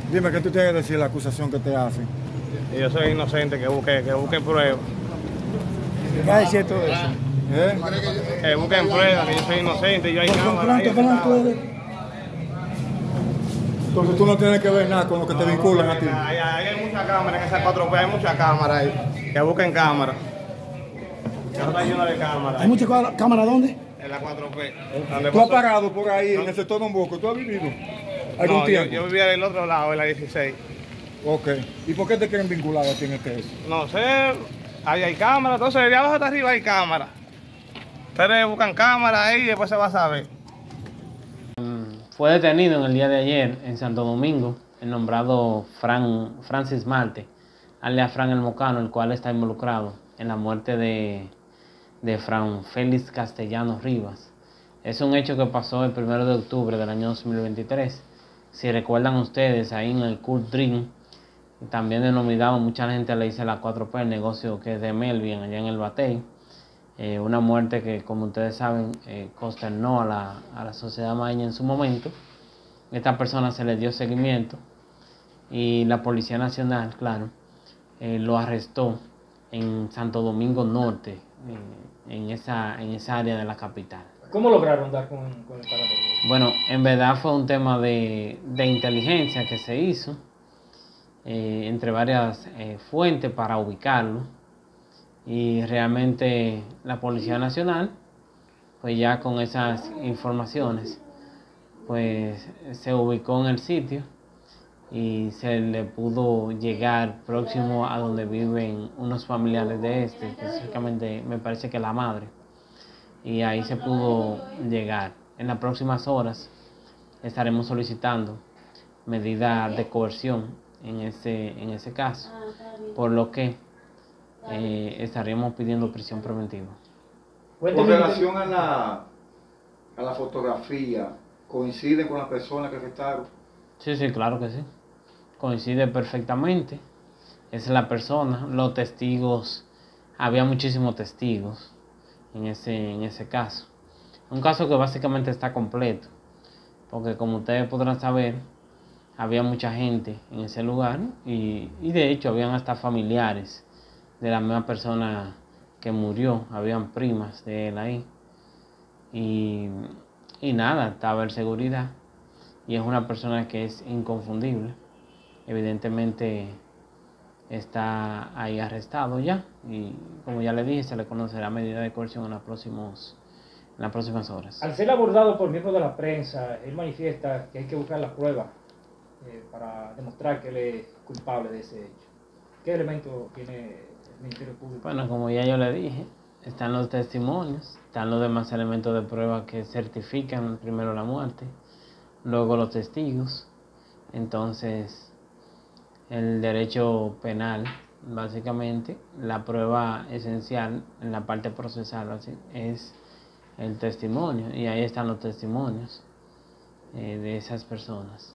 Dime, ¿qué tú tienes que decir la acusación que te hacen? Y yo soy inocente, que busquen pruebas. ¿Qué es cierto de eso? ¿Eh? Que busquen pruebas, que yo soy inocente, yo hay cámara ahí. Entonces tú no tienes que ver nada con lo que te vinculan a ti. Hay muchas cámaras en esas 4P, hay muchas cámaras ahí. Que busquen cámaras. Ya está lleno de cámaras. ¿Hay muchas cámaras dónde? En la 4P. ¿Tú has parado por ahí en el sector Don Bosco? ¿Tú has vivido algún tiempo? Yo vivía del otro lado, en la 16. Ok. ¿Y por qué te quieren vincular a ti en este caso? No sé, ahí hay cámaras, entonces de abajo hasta arriba hay cámaras. Ustedes buscan cámaras ahí y después se va a saber. Fue detenido en el día de ayer en Santo Domingo el nombrado Francis Marte, alias Fran el Mocano, el cual está involucrado en la muerte de Fran Félix Castellanos Rivas. Es un hecho que pasó el 1 de octubre del año 2023. Si recuerdan ustedes, ahí en el Cool Dream, también denominado, mucha gente le dice la 4P, el negocio que es de Melvin, allá en el Batey. Una muerte que, como ustedes saben, consternó a la sociedad maeña en su momento. Esta persona se le dio seguimiento y la Policía Nacional, claro, lo arrestó en Santo Domingo Norte, en esa área de la capital. ¿Cómo lograron dar con el paradero? Bueno, en verdad fue un tema de inteligencia que se hizo entre varias fuentes para ubicarlo. Y realmente la Policía Nacional, pues ya con esas informaciones, pues se ubicó en el sitio y se le pudo llegar próximo a donde viven unos familiares de específicamente me parece que la madre. Y ahí se pudo llegar. En las próximas horas estaremos solicitando medidas de coerción en ese caso, por lo que estaríamos pidiendo prisión preventiva. Con relación a la fotografía, ¿coincide con las personas que arrestaron? Sí, claro que sí. Coincide perfectamente. Es la persona, los testigos, había muchísimos testigos en ese caso. Un caso que básicamente está completo, porque como ustedes podrán saber, había mucha gente en ese lugar y de hecho habían hasta familiares de la misma persona que murió, habían primas de él ahí. Y nada, estaba en seguridad. Y es una persona que es inconfundible. Evidentemente está ahí arrestado ya. Y como ya le dije, se le conocerá medida de coerción en las próximas horas. Al ser abordado por miembros de la prensa, él manifiesta que hay que buscar las pruebas para demostrar que él es culpable de ese hecho. ¿Qué elemento tiene el Ministerio Público? Bueno, como ya yo le dije, están los testimonios, están los demás elementos de prueba que certifican primero la muerte, luego los testigos. Entonces, el derecho penal, básicamente, la prueba esencial en la parte procesal es el testimonio, y ahí están los testimonios de esas personas.